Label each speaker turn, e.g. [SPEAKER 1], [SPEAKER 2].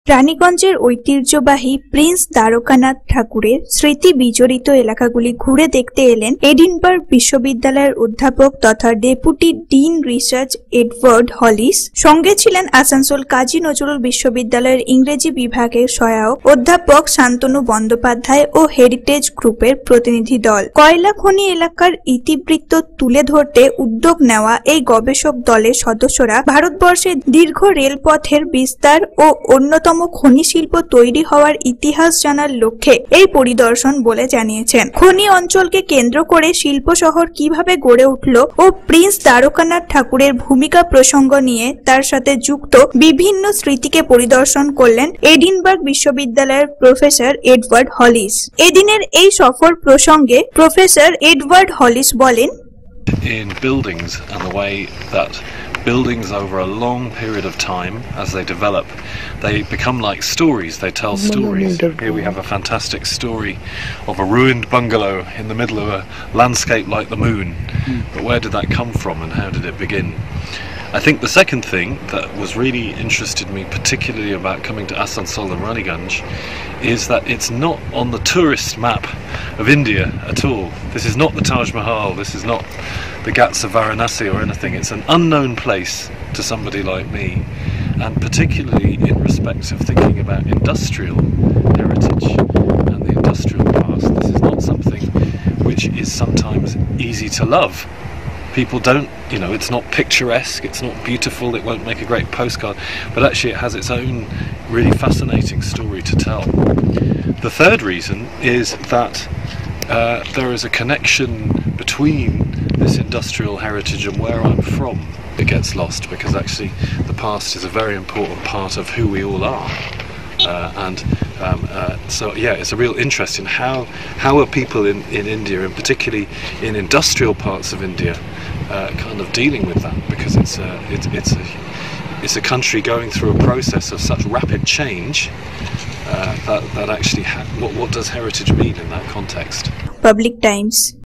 [SPEAKER 1] রানীগঞ্জের ঐতিহ্যবাহী প্রিন্স দ্বারকানাথ ঠাকুরের স্মৃতি বিজড়িত এলাকাগুলি ঘুরে দেখতে এলেন এডিনবার্গ বিশ্ববিদ্যালয়ের অধ্যাপক তথা deputy dean research Edward Hollis. সঙ্গে ছিলেন আসানসোল কাজী নজরুল বিশ্ববিদ্যালয়ের ইংরেজি বিভাগের সহায়ক অধ্যাপক শান্তনু বন্দ্যোপাধ্যায় ও হেরিটেজ গ্রুপের প্রতিনিধি দল। কয়লা খনি এলাকার ইতিবৃত্ত তুলে ধরতে উদ্যোগ নেওয়া এই গবেষক দলের সদস্যরা ভারতবর্ষের দীর্ঘ রেলপথের বিস্তার ও অন্যতম খনি শিল্প তৈরি হওয়ার ইতিহাস জানার লক্ষ্যে এই পরিদর্শন বলে জানিয়েছেন। খনি অঞ্চলকে কেন্দ্র করে শিল্প শহর কিভাবে গড়ে উঠল ও প্রিন্স দ্বারকানাথ ঠাকুরের ভূমিকা প্রসঙ্গ নিয়ে তার সাথে যুক্ত বিভিন্ন স্মৃতিকে পরিদর্শন করলেন এডিনবার্গ বিশ্ববিদ্যালয়ের প্রফেসর এডওয়ার্ড হলিস। এদিনের এই সফর প্রসঙ্গে প্রফেসর এডওয়ার্ড হলিস বলেন,
[SPEAKER 2] in buildings and the way that buildings over a long period of time, as they develop, they become like stories. They tell stories. Here we have a fantastic story of a ruined bungalow in the middle of a landscape like the moon. But where did that come from and how did it begin? I think the second thing that was really interested me, particularly about coming to Asansol and Raniganj, is that it's not on the tourist map of India at all. This is not the Taj Mahal, this is not the Ghats of Varanasi or anything. It's an unknown place to somebody like me, and particularly in respect of thinking about industrial heritage and the industrial past. This is not something which is sometimes easy to love. People don't, it's not picturesque, it's not beautiful, it won't make a great postcard, but actually it has its own really fascinating story to tell. The third reason is that there is a connection between this industrial heritage and where I'm from. It gets lost because actually the past is a very important part of who we all are. So it's a real interest in how are people in India, and particularly in industrial parts of India, kind of dealing with that, because it's a country going through a process of such rapid change that actually what does heritage mean in that context?
[SPEAKER 1] Public Times.